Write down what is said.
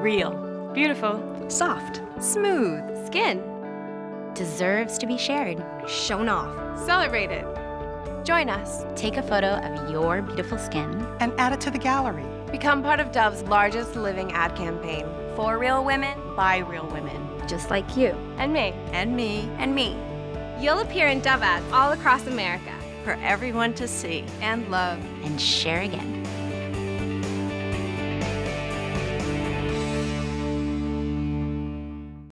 Real. Beautiful. Soft. Smooth. Skin. Deserves to be shared. Shown off. Celebrated. Join us. Take a photo of your beautiful skin And add it to the gallery. Become part of Dove's largest living ad campaign. For real women, By real women. just like you. And me. and me, And me. You'll appear in Dove ads all across America. for everyone to see and love. And share again.